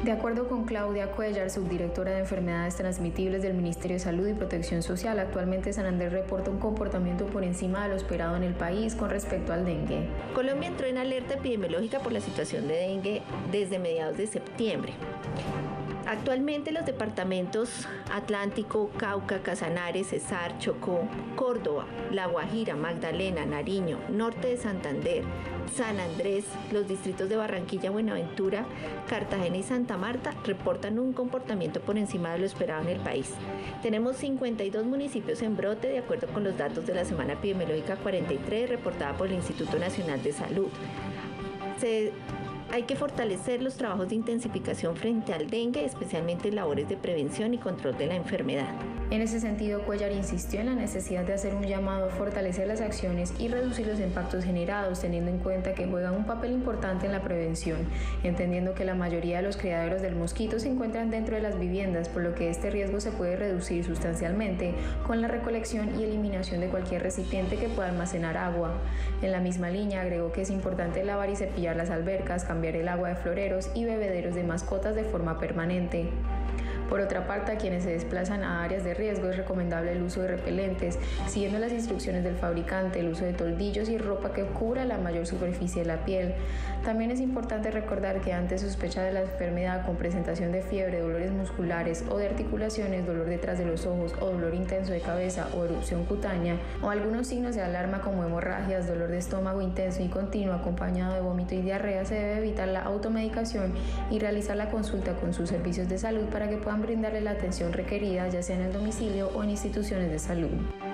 De acuerdo con Claudia Cuellar, subdirectora de Enfermedades Transmitibles del Ministerio de Salud y Protección Social, actualmente Santander reporta un comportamiento por encima de lo esperado en el país con respecto al dengue. Colombia entró en alerta epidemiológica por la situación de dengue desde mediados de septiembre. Actualmente los departamentos Atlántico, Cauca, Casanare, Cesar, Chocó, Córdoba, La Guajira, Magdalena, Nariño, Norte de Santander, San Andrés, los distritos de Barranquilla, Buenaventura, Cartagena y Santa Marta reportan un comportamiento por encima de lo esperado en el país. Tenemos 52 municipios en brote de acuerdo con los datos de la semana epidemiológica 43 reportada por el Instituto Nacional de Salud. Hay que fortalecer los trabajos de intensificación frente al dengue, especialmente en labores de prevención y control de la enfermedad. En ese sentido, Cuellar insistió en la necesidad de hacer un llamado a fortalecer las acciones y reducir los impactos generados, teniendo en cuenta que juegan un papel importante en la prevención, entendiendo que la mayoría de los criaderos del mosquito se encuentran dentro de las viviendas, por lo que este riesgo se puede reducir sustancialmente con la recolección y eliminación de cualquier recipiente que pueda almacenar agua. En la misma línea, agregó que es importante lavar y cepillar las albercas, cambiar el agua de floreros y bebederos de mascotas de forma permanente. Por otra parte, a quienes se desplazan a áreas de riesgo es recomendable el uso de repelentes, siguiendo las instrucciones del fabricante, el uso de toldillos y ropa que cubra la mayor superficie de la piel. También es importante recordar que ante sospecha de la enfermedad con presentación de fiebre, dolores musculares o de articulaciones, dolor detrás de los ojos o dolor intenso de cabeza o erupción cutánea o algunos signos de alarma como hemorragias, dolor de estómago intenso y continuo acompañado de vómito y diarrea, se debe evitar la automedicación y realizar la consulta con sus servicios de salud para que puedan brindarle la atención requerida, ya sea en el domicilio o en instituciones de salud.